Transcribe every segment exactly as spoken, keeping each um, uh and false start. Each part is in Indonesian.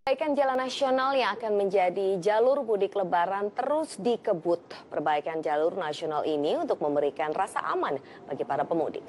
Perbaikan jalan nasional yang akan menjadi jalur mudik lebaran terus dikebut. Perbaikan jalur nasional ini untuk memberikan rasa aman bagi para pemudik.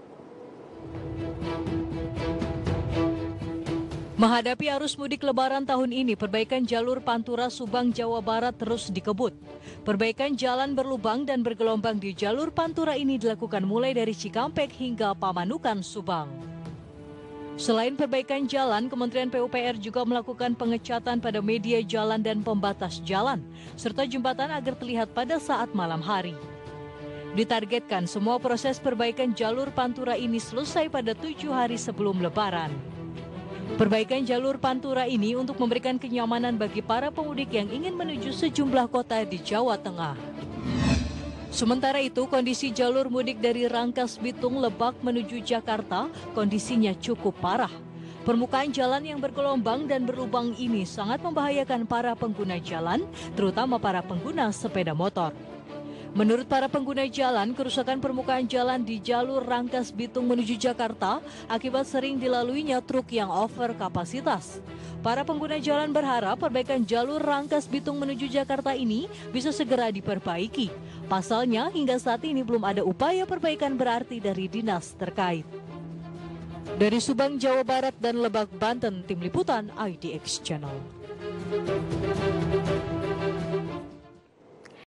Menghadapi arus mudik lebaran tahun ini, perbaikan jalur Pantura Subang, Jawa Barat terus dikebut. Perbaikan jalan berlubang dan bergelombang di jalur Pantura ini dilakukan mulai dari Cikampek hingga Pamanukan, Subang. Selain perbaikan jalan, Kementerian P U P R juga melakukan pengecatan pada media jalan dan pembatas jalan, serta jembatan agar terlihat pada saat malam hari. Ditargetkan semua proses perbaikan jalur Pantura ini selesai pada tujuh hari sebelum Lebaran. Perbaikan jalur Pantura ini untuk memberikan kenyamanan bagi para pemudik yang ingin menuju sejumlah kota di Jawa Tengah. Sementara itu, kondisi jalur mudik dari Rangkas Bitung Lebak menuju Jakarta kondisinya cukup parah. Permukaan jalan yang bergelombang dan berlubang ini sangat membahayakan para pengguna jalan, terutama para pengguna sepeda motor. Menurut para pengguna jalan, kerusakan permukaan jalan di jalur Rangkas Bitung menuju Jakarta akibat sering dilaluinya truk yang over kapasitas. Para pengguna jalan berharap perbaikan jalur Rangkas Bitung menuju Jakarta ini bisa segera diperbaiki. Pasalnya, hingga saat ini belum ada upaya perbaikan berarti dari dinas terkait. Dari Subang, Jawa Barat dan Lebak, Banten, Tim Liputan I D X Channel.